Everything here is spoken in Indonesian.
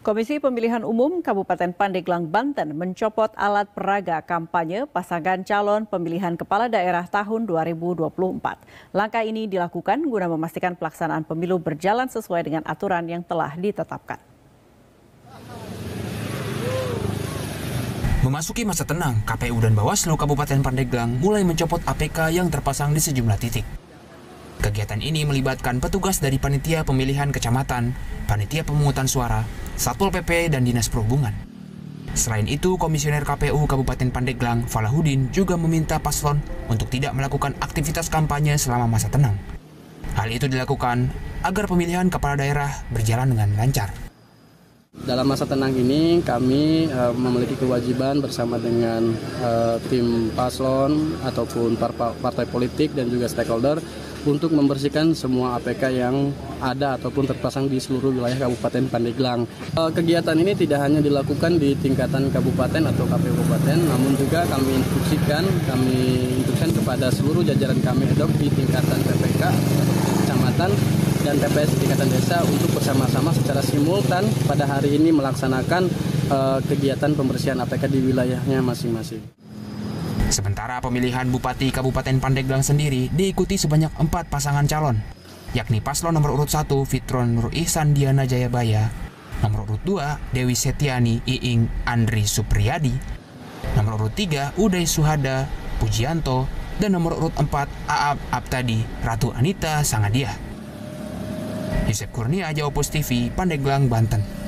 Komisi Pemilihan Umum Kabupaten Pandeglang, Banten mencopot alat peraga kampanye pasangan calon pemilihan kepala daerah tahun 2024. Langkah ini dilakukan guna memastikan pelaksanaan pemilu berjalan sesuai dengan aturan yang telah ditetapkan. Memasuki masa tenang, KPU dan Bawaslu Kabupaten Pandeglang mulai mencopot APK yang terpasang di sejumlah titik. Kegiatan ini melibatkan petugas dari Panitia Pemilihan Kecamatan, Panitia Pemungutan Suara, Satpol PP, dan Dinas Perhubungan. Selain itu, Komisioner KPU Kabupaten Pandeglang, Falahuddin, juga meminta paslon untuk tidak melakukan aktivitas kampanye selama masa tenang. Hal itu dilakukan agar pemilihan kepala daerah berjalan dengan lancar. Dalam masa tenang ini kami memiliki kewajiban bersama dengan tim paslon ataupun partai politik dan juga stakeholder untuk membersihkan semua APK yang ada ataupun terpasang di seluruh wilayah Kabupaten Pandeglang. Kegiatan ini tidak hanya dilakukan di tingkatan kabupaten atau KPU kabupaten, namun juga kami instruksikan kepada seluruh jajaran kami ad hoc di tingkatan PPK, kecamatan, dan TPS di tingkatan desa untuk bersama-sama secara simultan pada hari ini melaksanakan kegiatan pembersihan APK di wilayahnya masing-masing. Sementara pemilihan Bupati Kabupaten Pandeglang sendiri diikuti sebanyak 4 pasangan calon, yakni paslon nomor urut 1 Fitron Nur Ihsan Diana Jayabaya, nomor urut 2 Dewi Setiani Iing Andri Supriyadi, nomor urut 3 Uday Suhada Pujianto, dan nomor urut 4 Aab Abtadi Ratu Anita Sangadia. Yusef Kurnia, Jawa Post TV, Pandeglang, Banten.